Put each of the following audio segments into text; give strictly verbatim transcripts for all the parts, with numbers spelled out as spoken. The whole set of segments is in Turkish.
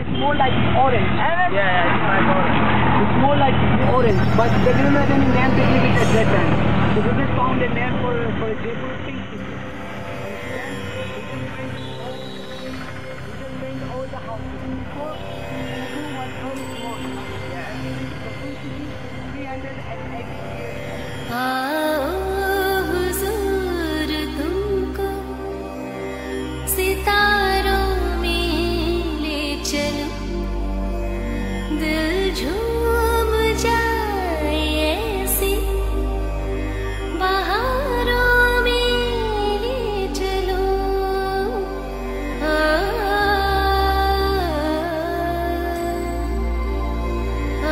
it's more like orange. Yeah, yeah, it's like orange. It's more like orange, but they didn't have any name to give it at that time. So we just found a name for for a Jaipur pink city. Understand? We just paint all the houses. Before, Urdu was very small. Yeah. So pink city is three hundred eighty years. हुजूर तुमको सितारों में ले चलो दिल झूम जाए ऐसी बहारों में ले चलो आ, आ,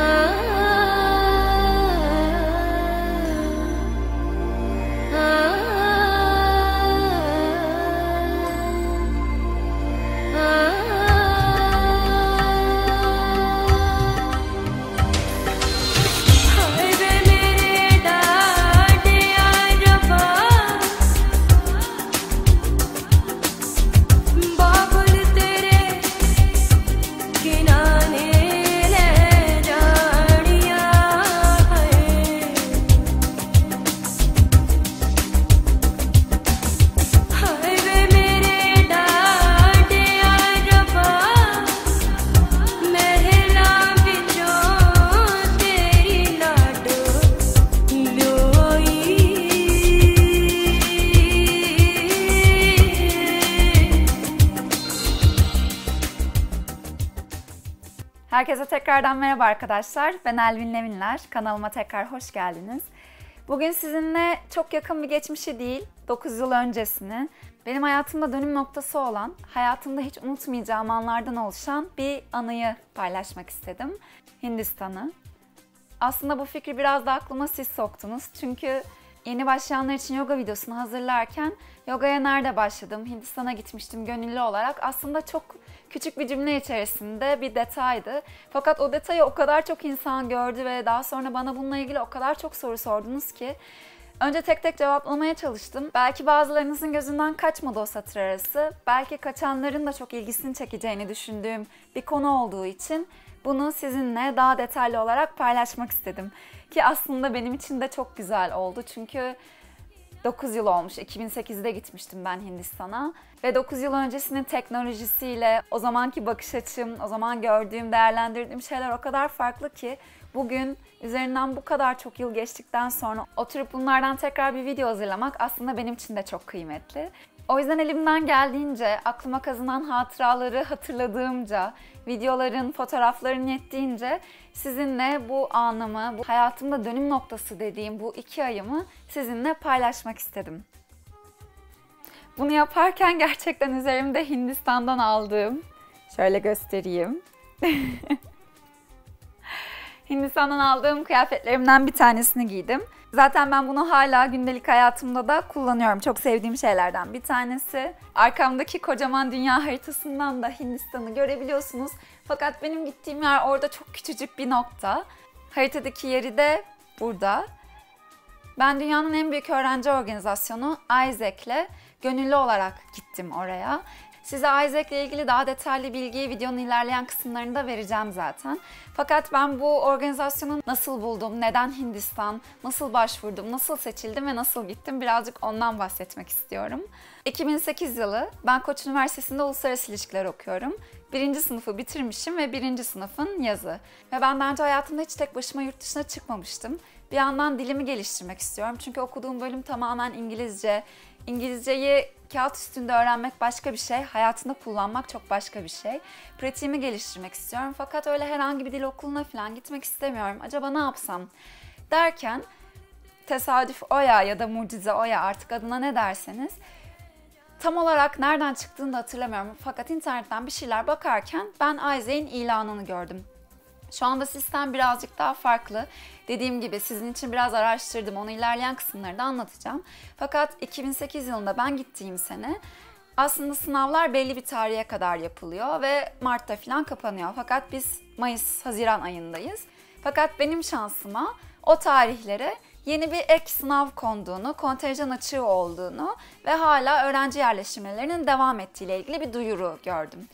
Herkese tekrardan merhaba arkadaşlar. Ben Elvin Levinler. Kanalıma tekrar hoş geldiniz. Bugün sizinle çok yakın bir geçmişi değil, dokuz yıl öncesini, benim hayatımda dönüm noktası olan, hayatımda hiç unutmayacağım anlardan oluşan bir anıyı paylaşmak istedim. Hindistan'ı. Aslında bu fikri biraz da aklıma siz soktunuz. Çünkü yeni başlayanlar için yoga videosunu hazırlarken yogaya nerede başladım, Hindistan'a gitmiştim gönüllü olarak. Aslında çok küçük bir cümle içerisinde bir detaydı. Fakat o detayı o kadar çok insan gördü ve daha sonra bana bununla ilgili o kadar çok soru sordunuz ki önce tek tek cevaplamaya çalıştım. Belki bazılarınızın gözünden kaçmadı o satır arası. Belki kaçanların da çok ilgisini çekeceğini düşündüğüm bir konu olduğu için bunu sizinle daha detaylı olarak paylaşmak istedim. Ki aslında benim için de çok güzel oldu. Çünkü dokuz yıl olmuş. iki bin sekizde gitmiştim ben Hindistan'a. Ve dokuz yıl öncesinin teknolojisiyle, o zamanki bakış açım, o zaman gördüğüm, değerlendirdiğim şeyler o kadar farklı ki bugün üzerinden bu kadar çok yıl geçtikten sonra oturup bunlardan tekrar bir video hazırlamak aslında benim için de çok kıymetli. O yüzden elimden geldiğince, aklıma kazınan hatıraları hatırladığımca, videoların, fotoğrafların yettiğince sizinle bu anımı, bu hayatımda dönüm noktası dediğim bu iki ayımı sizinle paylaşmak istedim. Bunu yaparken gerçekten üzerimde Hindistan'dan aldığım, şöyle göstereyim. Hindistan'dan aldığım kıyafetlerimden bir tanesini giydim. Zaten ben bunu hala gündelik hayatımda da kullanıyorum. Çok sevdiğim şeylerden bir tanesi. Arkamdaki kocaman dünya haritasından da Hindistan'ı görebiliyorsunuz. Fakat benim gittiğim yer orada çok küçücük bir nokta. Haritadaki yeri de burada. Ben dünyanın en büyük öğrenci organizasyonu Isaac'le gönüllü olarak gittim oraya. Size Isaac'le ilgili daha detaylı bilgiyi videonun ilerleyen kısımlarında vereceğim zaten. Fakat ben bu organizasyonu nasıl buldum, neden Hindistan, nasıl başvurdum, nasıl seçildim ve nasıl gittim birazcık ondan bahsetmek istiyorum. iki bin sekiz yılı ben Koç Üniversitesi'nde Uluslararası İlişkiler okuyorum. Birinci sınıfı bitirmişim ve birinci sınıfın yazı. Ve ben daha önce hayatımda hiç tek başıma yurt dışına çıkmamıştım. Bir yandan dilimi geliştirmek istiyorum. Çünkü okuduğum bölüm tamamen İngilizce. İngilizceyi kağıt üstünde öğrenmek başka bir şey, hayatında kullanmak çok başka bir şey. Pratiğimi geliştirmek istiyorum fakat öyle herhangi bir dil okuluna falan gitmek istemiyorum. Acaba ne yapsam derken tesadüf o ya ya da mucize o ya artık adına ne derseniz tam olarak nereden çıktığını da hatırlamıyorum. Fakat internetten bir şeyler bakarken ben Isaac'in ilanını gördüm. Şu anda sistem birazcık daha farklı. Dediğim gibi sizin için biraz araştırdım. Onu ilerleyen kısımları da anlatacağım. Fakat iki bin sekiz yılında ben gittiğim sene aslında sınavlar belli bir tarihe kadar yapılıyor ve Mart'ta falan kapanıyor. Fakat biz Mayıs-Haziran ayındayız. Fakat benim şansıma o tarihlere yeni bir ek sınav konduğunu, kontenjan açığı olduğunu ve hala öğrenci yerleştirmelerinin devam ettiğiyle ilgili bir duyuru gördüm.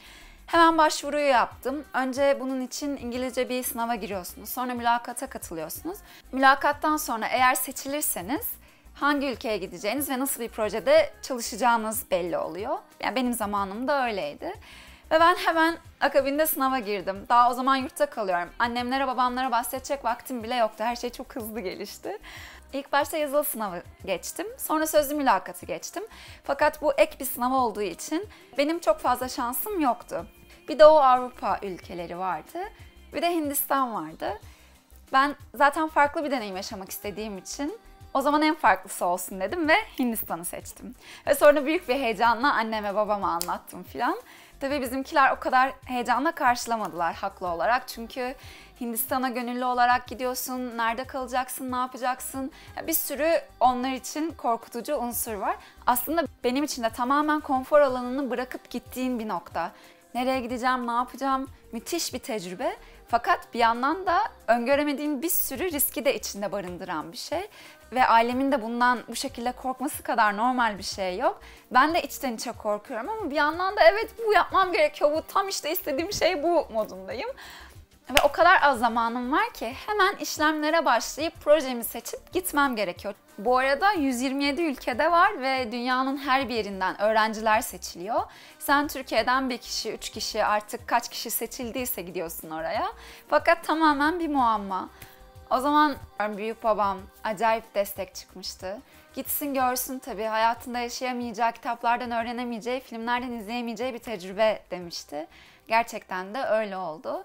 Hemen başvuruyu yaptım. Önce bunun için İngilizce bir sınava giriyorsunuz. Sonra mülakata katılıyorsunuz. Mülakattan sonra eğer seçilirseniz hangi ülkeye gideceğiniz ve nasıl bir projede çalışacağınız belli oluyor. Yani benim zamanımda öyleydi. Ve ben hemen akabinde sınava girdim. Daha o zaman yurtta kalıyorum. Annemlere, babamlara bahsedecek vaktim bile yoktu. Her şey çok hızlı gelişti. İlk başta yazılı sınavı geçtim. Sonra sözlü mülakatı geçtim. Fakat bu ek bir sınav olduğu için benim çok fazla şansım yoktu. Bir Doğu Avrupa ülkeleri vardı. Bir de Hindistan vardı. Ben zaten farklı bir deneyim yaşamak istediğim için o zaman en farklısı olsun dedim ve Hindistan'ı seçtim. Ve sonra büyük bir heyecanla anneme babama anlattım filan. Tabii bizimkiler o kadar heyecanla karşılamadılar haklı olarak. Çünkü Hindistan'a gönüllü olarak gidiyorsun, nerede kalacaksın, ne yapacaksın? Bir sürü onlar için korkutucu unsur var. Aslında benim için de tamamen konfor alanını bırakıp gittiğin bir nokta. Nereye gideceğim, ne yapacağım? Müthiş bir tecrübe. Fakat bir yandan da öngöremediğim bir sürü riski de içinde barındıran bir şey. Ve ailemin de bundan bu şekilde korkması kadar normal bir şey yok. Ben de içten içe korkuyorum ama bir yandan da evet bu yapmam gerekiyor, bu tam işte istediğim şey bu modundayım. Ve o kadar az zamanım var ki hemen işlemlere başlayıp projemi seçip gitmem gerekiyor. Bu arada yüz yirmi yedi ülkede var ve dünyanın her bir yerinden öğrenciler seçiliyor. Sen Türkiye'den bir kişi, üç kişi, artık kaç kişi seçildiyse gidiyorsun oraya. Fakat tamamen bir muamma. O zaman büyük babam acayip destek çıkmıştı. Gitsin görsün tabii, hayatında yaşayamayacağı, kitaplardan öğrenemeyeceği, filmlerden izleyemeyeceği bir tecrübe demişti. Gerçekten de öyle oldu.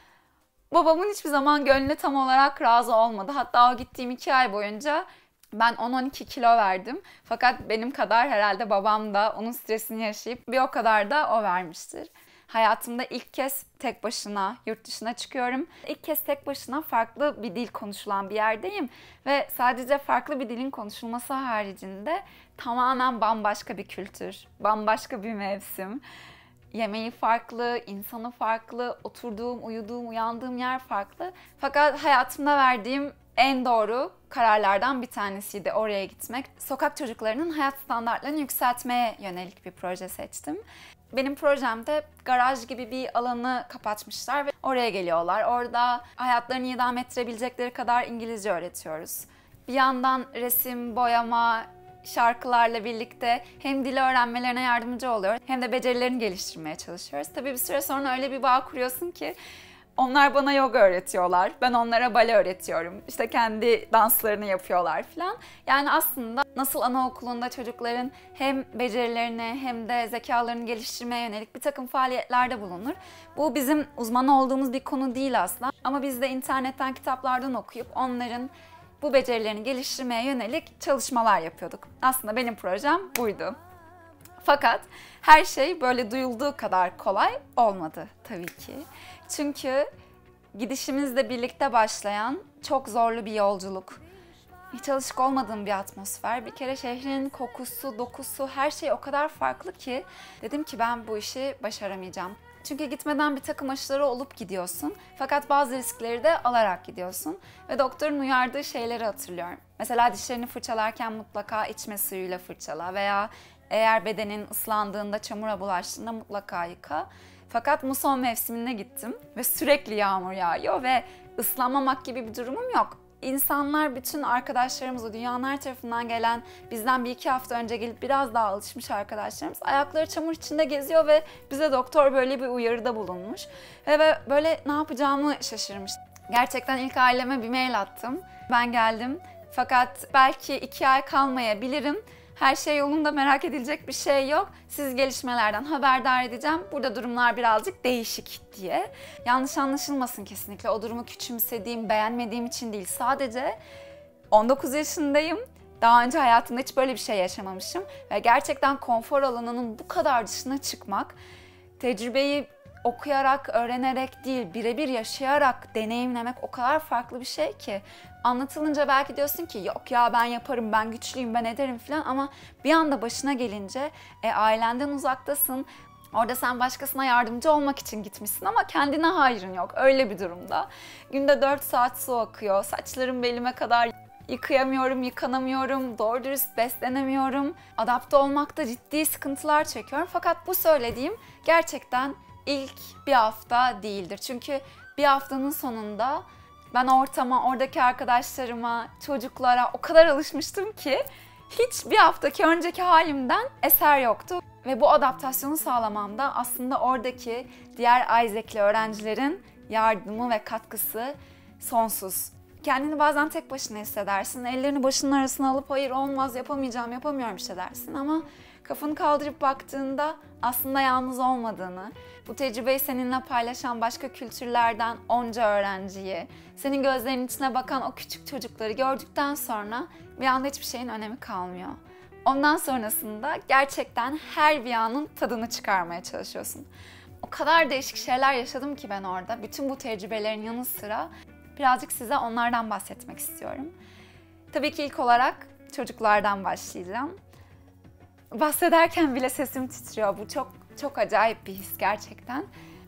Babamın hiçbir zaman gönlü tam olarak razı olmadı. Hatta o gittiğim iki ay boyunca ben on on iki kilo verdim. Fakat benim kadar herhalde babam da onun stresini yaşayıp bir o kadar da o vermiştir. Hayatımda ilk kez tek başına yurt dışına çıkıyorum. İlk kez tek başına farklı bir dil konuşulan bir yerdeyim. Ve sadece farklı bir dilin konuşulması haricinde tamamen bambaşka bir kültür, bambaşka bir mevsim. Yemeği farklı, insanı farklı, oturduğum, uyuduğum, uyandığım yer farklı. Fakat hayatımda verdiğim en doğru kararlardan bir tanesiydi oraya gitmek. Sokak çocuklarının hayat standartlarını yükseltmeye yönelik bir proje seçtim. Benim projemde garaj gibi bir alanı kapatmışlar ve oraya geliyorlar. Orada hayatlarını idame ettirebilecekleri kadar İngilizce öğretiyoruz. Bir yandan resim, boyama, şarkılarla birlikte hem dili öğrenmelerine yardımcı oluyor hem de becerilerini geliştirmeye çalışıyoruz. Tabii bir süre sonra öyle bir bağ kuruyorsun ki onlar bana yoga öğretiyorlar, ben onlara bale öğretiyorum. İşte kendi danslarını yapıyorlar falan. Yani aslında nasıl anaokulunda çocukların hem becerilerini hem de zekalarını geliştirmeye yönelik bir takım faaliyetlerde bulunur. Bu bizim uzman olduğumuz bir konu değil aslında. Ama biz de internetten, kitaplardan okuyup onların bu becerilerini geliştirmeye yönelik çalışmalar yapıyorduk. Aslında benim projem buydu. Fakat her şey böyle duyulduğu kadar kolay olmadı tabii ki. Çünkü gidişimizle birlikte başlayan çok zorlu bir yolculuk. Hiç alışık olmadığım bir atmosfer. Bir kere şehrin kokusu, dokusu, her şey o kadar farklı ki dedim ki ben bu işi başaramayacağım. Çünkü gitmeden bir takım aşıları olup gidiyorsun. Fakat bazı riskleri de alarak gidiyorsun. Ve doktorun uyardığı şeyleri hatırlıyorum. Mesela dişlerini fırçalarken mutlaka içme suyuyla fırçala veya eğer bedenin ıslandığında, çamura bulaştığında mutlaka yıka. Fakat muson mevsimine gittim ve sürekli yağmur yağıyor ve ıslanmamak gibi bir durumum yok. İnsanlar, bütün arkadaşlarımız, o dünyanın her tarafından gelen, bizden bir iki hafta önce gelip biraz daha alışmış arkadaşlarımız ayakları çamur içinde geziyor ve bize doktor böyle bir uyarıda bulunmuş. Ve böyle ne yapacağımı şaşırmış. Gerçekten ilk aileme bir mail attım. Ben geldim fakat belki iki ay kalmayabilirim. Her şey yolunda, merak edilecek bir şey yok. Siz gelişmelerden haberdar edeceğim. Burada durumlar birazcık değişik diye. Yanlış anlaşılmasın kesinlikle. O durumu küçümsediğim, beğenmediğim için değil. Sadece on dokuz yaşındayım. Daha önce hayatımda hiç böyle bir şey yaşamamışım. Ve gerçekten konfor alanının bu kadar dışına çıkmak, tecrübeyi okuyarak, öğrenerek değil, birebir yaşayarak deneyimlemek o kadar farklı bir şey ki. Anlatılınca belki diyorsun ki yok ya ben yaparım, ben güçlüyüm, ben ederim falan ama bir anda başına gelince e, ailenden uzaktasın. Orada sen başkasına yardımcı olmak için gitmişsin ama kendine hayrın yok. Öyle bir durumda. Günde dört saat su akıyor, saçlarım belime kadar, yıkayamıyorum, yıkanamıyorum, doğru dürüst beslenemiyorum. Adapte olmakta ciddi sıkıntılar çekiyorum. Fakat bu söylediğim gerçekten ilk bir hafta değildir. Çünkü bir haftanın sonunda ben ortama, oradaki arkadaşlarıma, çocuklara o kadar alışmıştım ki hiç bir haftaki önceki halimden eser yoktu. Ve bu adaptasyonu sağlamamda aslında oradaki diğer Isaac'li öğrencilerin yardımı ve katkısı sonsuz. Kendini bazen tek başına hissedersin. Ellerini başının arasına alıp hayır olmaz, yapamayacağım, yapamıyorum işte dersin ama kafanı kaldırıp baktığında aslında yalnız olmadığını, bu tecrübeyi seninle paylaşan başka kültürlerden onca öğrenciyi, senin gözlerinin içine bakan o küçük çocukları gördükten sonra bir anda hiçbir şeyin önemi kalmıyor. Ondan sonrasında gerçekten her bir anın tadını çıkarmaya çalışıyorsun. O kadar değişik şeyler yaşadım ki ben orada. Bütün bu tecrübelerin yanı sıra birazcık size onlardan bahsetmek istiyorum. Tabii ki ilk olarak çocuklardan başlayacağım. Bahsederken bile sesim titriyor. Bu çok çok acayip bir his gerçekten.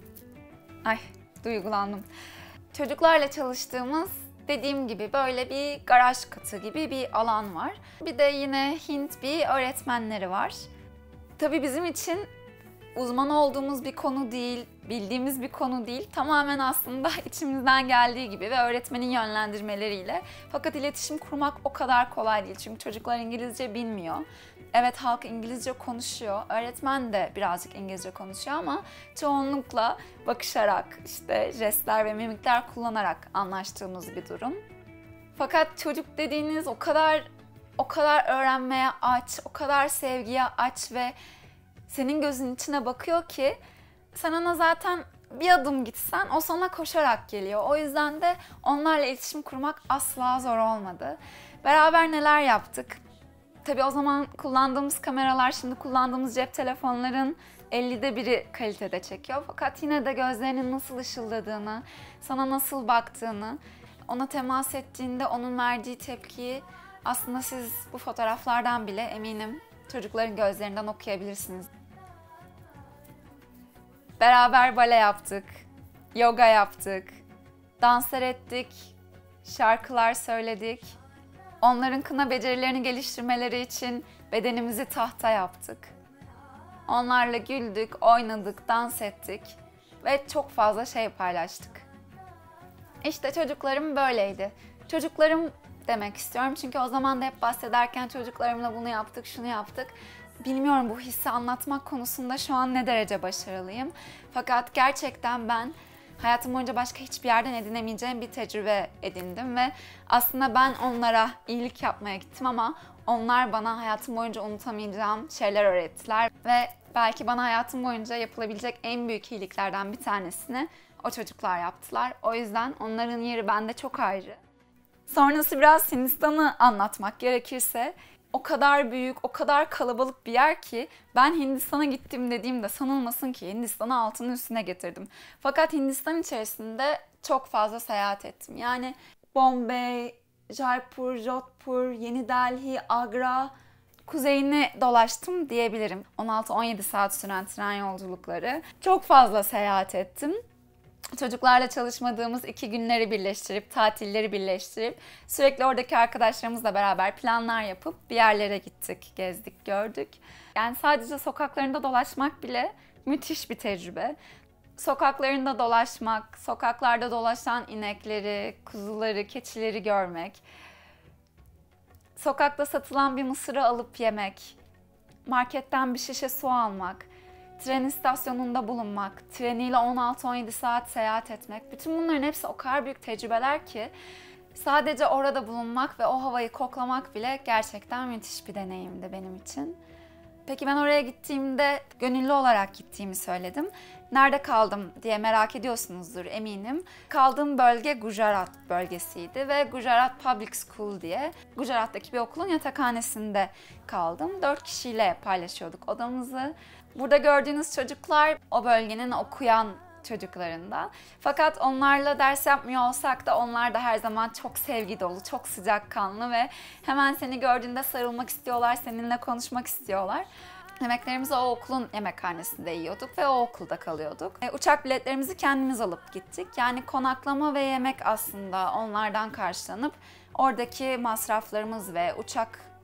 Ay, duygulandım. Çocuklarla çalıştığımız, dediğim gibi böyle bir garaj katı gibi bir alan var. Bir de yine Hint bir öğretmenleri var. Tabii bizim için uzman olduğumuz bir konu değil, bildiğimiz bir konu değil. Tamamen aslında içimizden geldiği gibi ve öğretmenin yönlendirmeleriyle. Fakat iletişim kurmak o kadar kolay değil. Çünkü çocuklar İngilizce bilmiyor. Evet, halk İngilizce konuşuyor. Öğretmen de birazcık İngilizce konuşuyor ama çoğunlukla bakışarak, işte jestler ve mimikler kullanarak anlaştığımız bir durum. Fakat çocuk dediğiniz o kadar o kadar öğrenmeye aç, o kadar sevgiye aç ve senin gözünün içine bakıyor ki sen ona zaten bir adım gitsen o sana koşarak geliyor. O yüzden de onlarla iletişim kurmak asla zor olmadı. Beraber neler yaptık? Tabii o zaman kullandığımız kameralar şimdi kullandığımız cep telefonların ellide biri kalitede çekiyor. Fakat yine de gözlerinin nasıl ışıldadığını, sana nasıl baktığını, ona temas ettiğinde onun verdiği tepkiyi aslında siz bu fotoğraflardan bile eminim çocukların gözlerinden okuyabilirsiniz. Beraber bale yaptık, yoga yaptık, danslar ettik, şarkılar söyledik. Onların kına becerilerini geliştirmeleri için bedenimizi tahta yaptık. Onlarla güldük, oynadık, dans ettik ve çok fazla şey paylaştık. İşte çocuklarım böyleydi. Çocuklarım demek istiyorum çünkü o zaman da hep bahsederken çocuklarımla bunu yaptık, şunu yaptık. Bilmiyorum bu hissi anlatmak konusunda şu an ne derece başarılıyım. Fakat gerçekten ben hayatım boyunca başka hiçbir yerden edinemeyeceğim bir tecrübe edindim ve aslında ben onlara iyilik yapmaya gittim ama onlar bana hayatım boyunca unutamayacağım şeyler öğrettiler ve belki bana hayatım boyunca yapılabilecek en büyük iyiliklerden bir tanesini o çocuklar yaptılar. O yüzden onların yeri bende çok ayrı. Sonrası biraz Hindistan'ı anlatmak gerekirse o kadar büyük, o kadar kalabalık bir yer ki ben Hindistan'a gittim dediğimde sanılmasın ki Hindistan'ı altının üstüne getirdim. Fakat Hindistan içerisinde çok fazla seyahat ettim. Yani Bombay, Jaipur, Jodhpur, Yeni Delhi, Agra, kuzeyini dolaştım diyebilirim. on altı on yedi saat süren tren yolculukları. Çok fazla seyahat ettim. Çocuklarla çalışmadığımız iki günleri birleştirip, tatilleri birleştirip sürekli oradaki arkadaşlarımızla beraber planlar yapıp bir yerlere gittik, gezdik, gördük. Yani sadece sokaklarında dolaşmak bile müthiş bir tecrübe. Sokaklarında dolaşmak, sokaklarda dolaşan inekleri, kuzuları, keçileri görmek, sokakta satılan bir mısırı alıp yemek, marketten bir şişe su almak, tren istasyonunda bulunmak, treniyle on altı on yedi saat seyahat etmek. Bütün bunların hepsi o kadar büyük tecrübeler ki sadece orada bulunmak ve o havayı koklamak bile gerçekten müthiş bir deneyimdi benim için. Peki ben oraya gittiğimde gönüllü olarak gittiğimi söyledim. Nerede kaldım diye merak ediyorsunuzdur eminim. Kaldığım bölge Gujarat bölgesiydi ve Gujarat Public School diye Gujarat'taki bir okulun yatakhanesinde kaldım. Dört kişiyle paylaşıyorduk odamızı. Burada gördüğünüz çocuklar o bölgenin okuyan çocuklarından. Fakat onlarla ders yapmıyor olsak da onlar da her zaman çok sevgi dolu, çok sıcakkanlı ve hemen seni gördüğünde sarılmak istiyorlar, seninle konuşmak istiyorlar. Yemeklerimizi o okulun yemekhanesinde yiyorduk ve o okulda kalıyorduk. E, uçak biletlerimizi kendimiz alıp gittik. Yani konaklama ve yemek aslında onlardan karşılanıp oradaki masraflarımız ve uçak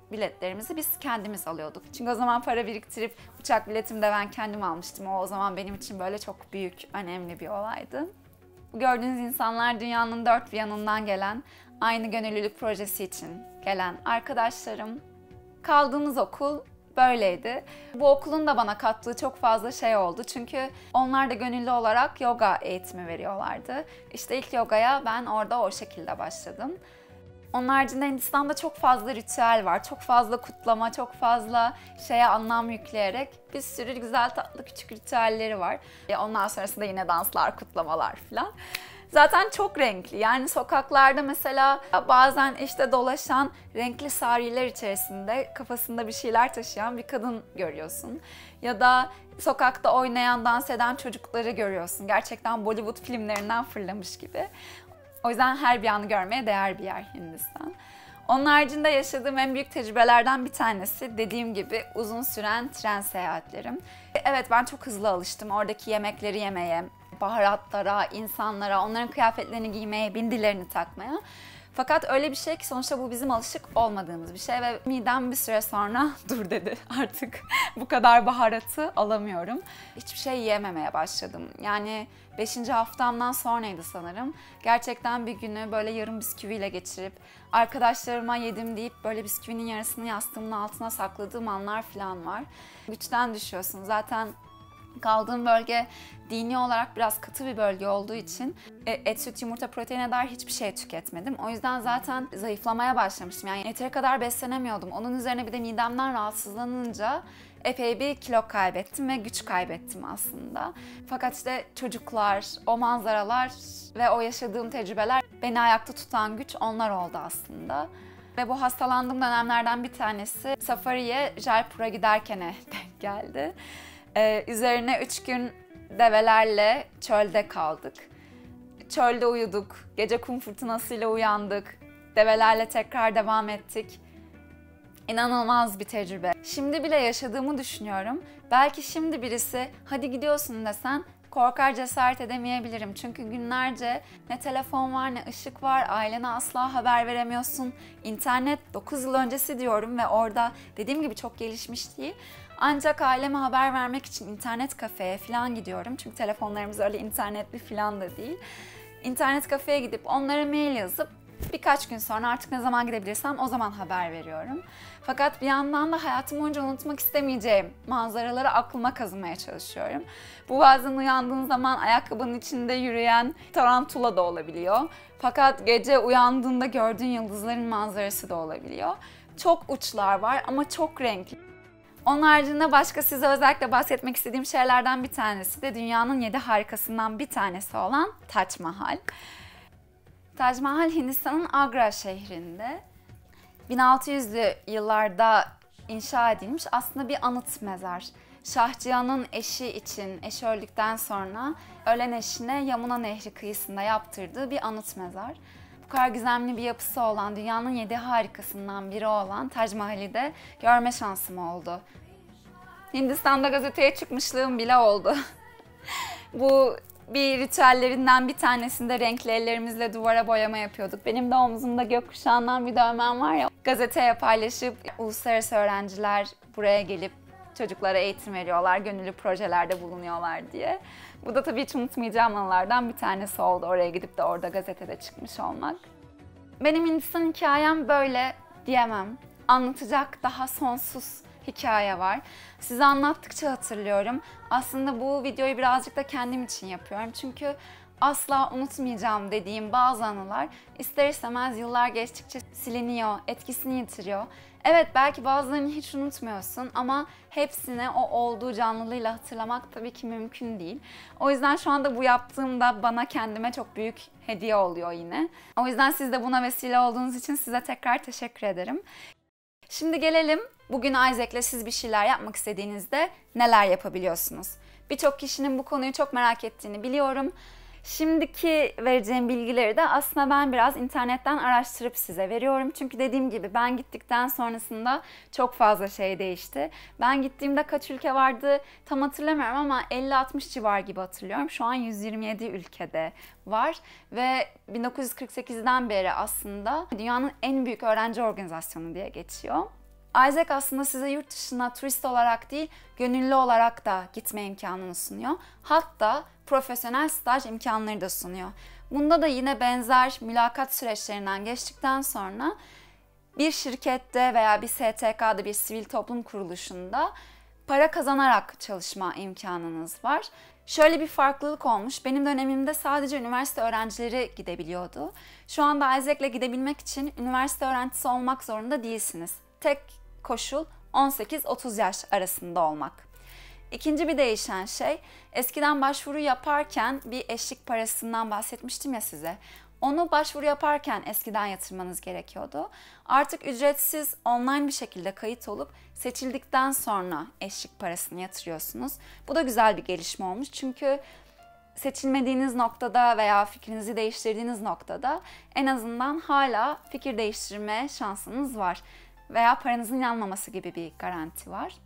biletlerimizi biz kendimiz alıyorduk. Çünkü o zaman para biriktirip uçak biletimi de ben kendim almıştım. O o zaman benim için böyle çok büyük, önemli bir olaydı. Bu gördüğünüz insanlar dünyanın dört bir yanından gelen, aynı gönüllülük projesi için gelen arkadaşlarım. Kaldığımız okul böyleydi. Bu okulun da bana kattığı çok fazla şey oldu. Çünkü onlar da gönüllü olarak yoga eğitimi veriyorlardı. İşte ilk yogaya ben orada o şekilde başladım. Onun haricinde Hindistan'da çok fazla ritüel var. Çok fazla kutlama, çok fazla şeye anlam yükleyerek bir sürü güzel tatlı küçük ritüelleri var. Ondan sonrasında yine danslar, kutlamalar falan. Zaten çok renkli. Yani sokaklarda mesela bazen işte dolaşan renkli sariler içerisinde kafasında bir şeyler taşıyan bir kadın görüyorsun. Ya da sokakta oynayan, dans eden çocukları görüyorsun. Gerçekten Bollywood filmlerinden fırlamış gibi. O yüzden her bir anı görmeye değer bir yer Hindistan. Onun haricinde yaşadığım en büyük tecrübelerden bir tanesi dediğim gibi uzun süren tren seyahatlerim. Evet, ben çok hızlı alıştım oradaki yemekleri yemeye, baharatlara, insanlara, onların kıyafetlerini giymeye, bindilerini takmaya. Fakat öyle bir şey ki sonuçta bu bizim alışık olmadığımız bir şey ve midem bir süre sonra dur dedi, artık bu kadar baharatı alamıyorum. Hiçbir şey yiyememeye başladım. Yani beşinci haftamdan sonraydı sanırım. Gerçekten bir günü böyle yarım bisküviyle geçirip arkadaşlarıma yedim deyip böyle bisküvinin yarısını yastığımın altına sakladığım anlar falan var. Güçten düşüyorsun. Zaten kaldığım bölge dini olarak biraz katı bir bölge olduğu için et, süt, yumurta, proteine dair hiçbir şey tüketmedim. O yüzden zaten zayıflamaya başlamıştım. Yani yeteri kadar beslenemiyordum. Onun üzerine bir de midemden rahatsızlanınca epey bir kilo kaybettim ve güç kaybettim aslında. Fakat işte çocuklar, o manzaralar ve o yaşadığım tecrübeler beni ayakta tutan güç onlar oldu aslında. Ve bu hastalandığım dönemlerden bir tanesi safariye Jaipur'a giderken denk geldi. Ee, üzerine üç gün develerle çölde kaldık. Çölde uyuduk, gece kum fırtınasıyla uyandık, develerle tekrar devam ettik. İnanılmaz bir tecrübe. Şimdi bile yaşadığımı düşünüyorum. Belki şimdi birisi hadi gidiyorsun desen korkar, cesaret edemeyebilirim. Çünkü günlerce ne telefon var, ne ışık var, ailene asla haber veremiyorsun. İnternet dokuz yıl öncesi diyorum ve orada dediğim gibi çok gelişmiş değil. Ancak aileme haber vermek için internet kafeye falan gidiyorum. Çünkü telefonlarımız öyle internetli falan da değil. İnternet kafeye gidip onlara mail yazıp birkaç gün sonra artık ne zaman gidebilirsem o zaman haber veriyorum. Fakat bir yandan da hayatım boyunca unutmak istemeyeceğim manzaraları aklıma kazımaya çalışıyorum. Bu bazen uyandığın zaman ayakkabının içinde yürüyen tarantula da olabiliyor. Fakat gece uyandığında gördüğün yıldızların manzarası da olabiliyor. Çok uçlar var ama çok renkli. Onun haricinde başka size özellikle bahsetmek istediğim şeylerden bir tanesi de dünyanın yedi harikasından bir tanesi olan Tac Mahal. Tac Mahal Hindistan'ın Agra şehrinde bin altı yüzlü yıllarda inşa edilmiş aslında bir anıt mezar. Şah Cihan'ın eşi için, eşi öldükten sonra ölen eşine Yamuna Nehri kıyısında yaptırdığı bir anıt mezar. Bu kadar gizemli bir yapısı olan, dünyanın yedi harikasından biri olan Tac Mahal'i de görme şansım oldu. Hindistan'da gazeteye çıkmışlığım bile oldu. Bu bir ritüellerinden bir tanesinde renkli ellerimizle duvara boyama yapıyorduk. Benim de omzumda gökkuşağından bir dövmem var ya. Gazeteye paylaşıp uluslararası öğrenciler buraya gelip çocuklara eğitim veriyorlar, gönüllü projelerde bulunuyorlar diye. Bu da tabii hiç unutmayacağım anılardan bir tanesi oldu. Oraya gidip de orada gazetede çıkmış olmak. Benim Hindistan hikayem böyle diyemem. Anlatacak daha sonsuz hikaye var. Size anlattıkça hatırlıyorum. Aslında bu videoyu birazcık da kendim için yapıyorum. Çünkü asla unutmayacağım dediğim bazı anılar ister istemez yıllar geçtikçe siliniyor, etkisini yitiriyor. Evet, belki bazılarını hiç unutmuyorsun ama hepsini o olduğu canlılığıyla hatırlamak tabii ki mümkün değil. O yüzden şu anda bu yaptığımda bana kendime çok büyük hediye oluyor yine. O yüzden siz de buna vesile olduğunuz için size tekrar teşekkür ederim. Şimdi gelelim bugün Isaac'le siz bir şeyler yapmak istediğinizde neler yapabiliyorsunuz? Birçok kişinin bu konuyu çok merak ettiğini biliyorum. Şimdiki vereceğim bilgileri de aslında ben biraz internetten araştırıp size veriyorum. Çünkü dediğim gibi ben gittikten sonrasında çok fazla şey değişti. Ben gittiğimde kaç ülke vardı tam hatırlamıyorum ama elli altmış civar gibi hatırlıyorum. Şu an yüz yirmi yedi ülkede var ve bin dokuz yüz kırk sekizden beri aslında dünyanın en büyük öğrenci organizasyonu diye geçiyor. Isaac aslında size yurt dışına turist olarak değil, gönüllü olarak da gitme imkanını sunuyor. Hatta profesyonel staj imkanları da sunuyor. Bunda da yine benzer mülakat süreçlerinden geçtikten sonra bir şirkette veya bir S T K'da, bir sivil toplum kuruluşunda para kazanarak çalışma imkanınız var. Şöyle bir farklılık olmuş. Benim dönemimde sadece üniversite öğrencileri gidebiliyordu. Şu anda Isaac'le gidebilmek için üniversite öğrencisi olmak zorunda değilsiniz. Tek koşul on sekiz otuz yaş arasında olmak. İkinci bir değişen şey, eskiden başvuru yaparken bir eşlik parasından bahsetmiştim ya size. Onu başvuru yaparken eskiden yatırmanız gerekiyordu. Artık ücretsiz online bir şekilde kayıt olup seçildikten sonra eşlik parasını yatırıyorsunuz. Bu da güzel bir gelişme olmuş çünkü seçilmediğiniz noktada veya fikrinizi değiştirdiğiniz noktada en azından hala fikir değiştirme şansınız var. Veya paranızın yanmaması gibi bir garanti var.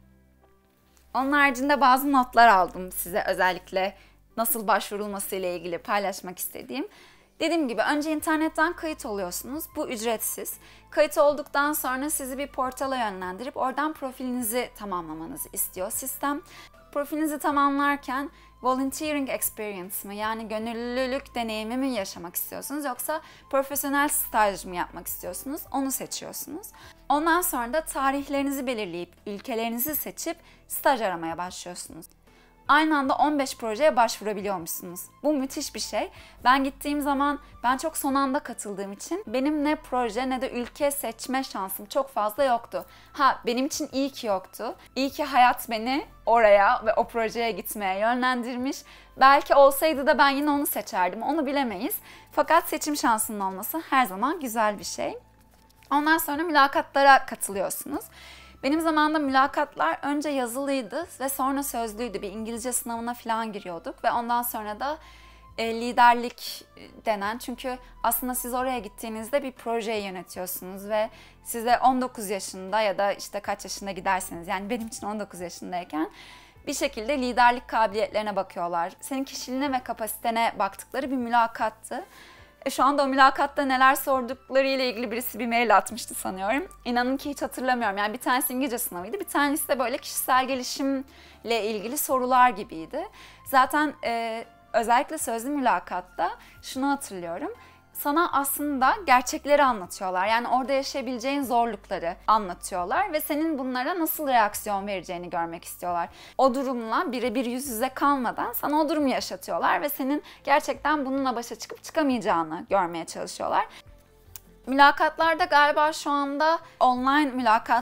Onun haricinde bazı notlar aldım size özellikle nasıl başvurulması ile ilgili paylaşmak istediğim. Dediğim gibi önce internetten kayıt oluyorsunuz. Bu ücretsiz. Kayıt olduktan sonra sizi bir portala yönlendirip oradan profilinizi tamamlamanızı istiyor sistem. Profilinizi tamamlarken volunteering experience mı yani gönüllülük deneyimi mi yaşamak istiyorsunuz yoksa profesyonel staj mı yapmak istiyorsunuz onu seçiyorsunuz. Ondan sonra da tarihlerinizi belirleyip ülkelerinizi seçip staj aramaya başlıyorsunuz. Aynı anda on beş projeye başvurabiliyormuşsunuz. Bu müthiş bir şey. Ben gittiğim zaman ben çok son anda katıldığım için benim ne proje ne de ülke seçme şansım çok fazla yoktu. Ha benim için iyi ki yoktu. İyi ki hayat beni oraya ve o projeye gitmeye yönlendirmiş. Belki olsaydı da ben yine onu seçerdim. Onu bilemeyiz. Fakat seçim şansının olması her zaman güzel bir şey. Ondan sonra mülakatlara katılıyorsunuz. Benim zamanımda mülakatlar önce yazılıydı ve sonra sözlüydü. Bir İngilizce sınavına falan giriyorduk ve ondan sonra da e, liderlik denen, çünkü aslında siz oraya gittiğinizde bir projeyi yönetiyorsunuz ve size on dokuz yaşında ya da işte kaç yaşında giderseniz, yani benim için on dokuz yaşındayken bir şekilde liderlik kabiliyetlerine bakıyorlar. Senin kişiliğine ve kapasitene baktıkları bir mülakattı. E şu anda o mülakatta neler sordukları ile ilgili birisi bir mail atmıştı sanıyorum. İnanın ki hiç hatırlamıyorum. Yani bir tanesi İngilizce sınavıydı, bir tanesi de böyle kişisel gelişimle ilgili sorular gibiydi. Zaten e, özellikle sözlü mülakatta şunu hatırlıyorum. Sana aslında gerçekleri anlatıyorlar. Yani orada yaşayabileceğin zorlukları anlatıyorlar ve senin bunlara nasıl reaksiyon vereceğini görmek istiyorlar. O durumla birebir yüz yüze kalmadan sana o durumu yaşatıyorlar ve senin gerçekten bununla başa çıkıp çıkamayacağını görmeye çalışıyorlar. Mülakatlarda galiba şu anda online mülakat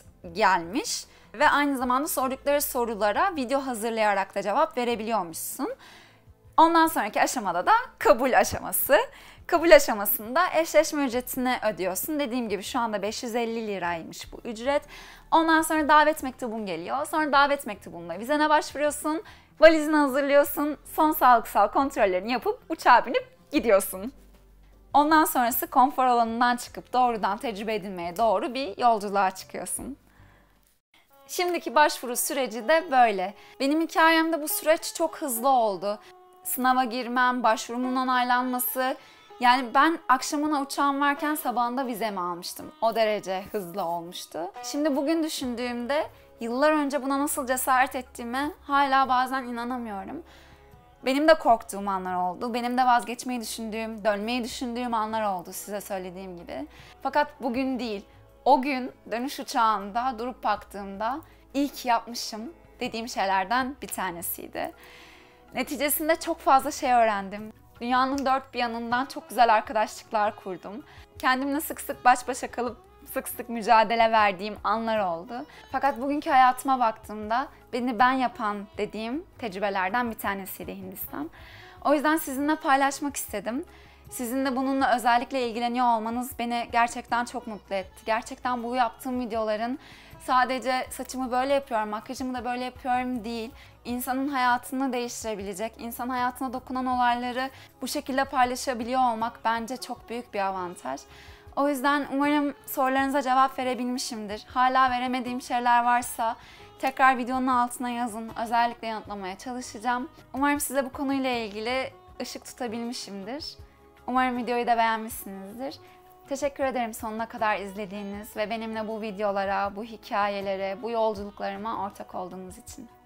gelmiş ve aynı zamanda sordukları sorulara video hazırlayarak da cevap verebiliyormuşsun. Ondan sonraki aşamada da kabul aşaması. Kabul aşamasında eşleşme ücretini ödüyorsun. Dediğim gibi şu anda beş yüz elli liraymış bu ücret. Ondan sonra davet mektubun geliyor. Sonra davet mektubunla vizene başvuruyorsun. Valizini hazırlıyorsun. Son sağlıksal kontrollerini yapıp uçağa binip gidiyorsun. Ondan sonrası konfor alanından çıkıp doğrudan tecrübe edinmeye doğru bir yolculuğa çıkıyorsun. Şimdiki başvuru süreci de böyle. Benim hikayemde bu süreç çok hızlı oldu. Sınava girmem, başvurumun onaylanması. Yani ben akşamına uçağım varken sabahında vizemi almıştım. O derece hızlı olmuştu. Şimdi bugün düşündüğümde yıllar önce buna nasıl cesaret ettiğime hala bazen inanamıyorum. Benim de korktuğum anlar oldu. Benim de vazgeçmeyi düşündüğüm, dönmeyi düşündüğüm anlar oldu size söylediğim gibi. Fakat bugün değil. O gün dönüş uçağında durup baktığımda iyi ki yapmışım dediğim şeylerden bir tanesiydi. Neticesinde çok fazla şey öğrendim. Dünyanın dört bir yanından çok güzel arkadaşlıklar kurdum. Kendimle sık sık baş başa kalıp sık sık mücadele verdiğim anlar oldu. Fakat bugünkü hayatıma baktığımda beni ben yapan dediğim tecrübelerden bir tanesiydi Hindistan. O yüzden sizinle paylaşmak istedim. Sizin de bununla özellikle ilgileniyor olmanız beni gerçekten çok mutlu etti. Gerçekten bu yaptığım videoların sadece saçımı böyle yapıyorum, makyajımı da böyle yapıyorum değil. İnsanın hayatını değiştirebilecek, insan hayatına dokunan olayları bu şekilde paylaşabiliyor olmak bence çok büyük bir avantaj. O yüzden umarım sorularınıza cevap verebilmişimdir. Hala veremediğim şeyler varsa tekrar videonun altına yazın. Özellikle yanıtlamaya çalışacağım. Umarım size bu konuyla ilgili ışık tutabilmişimdir. Umarım videoyu da beğenmişsinizdir. Teşekkür ederim sonuna kadar izlediğiniz ve benimle bu videolara, bu hikayelere, bu yolculuklarıma ortak olduğunuz için.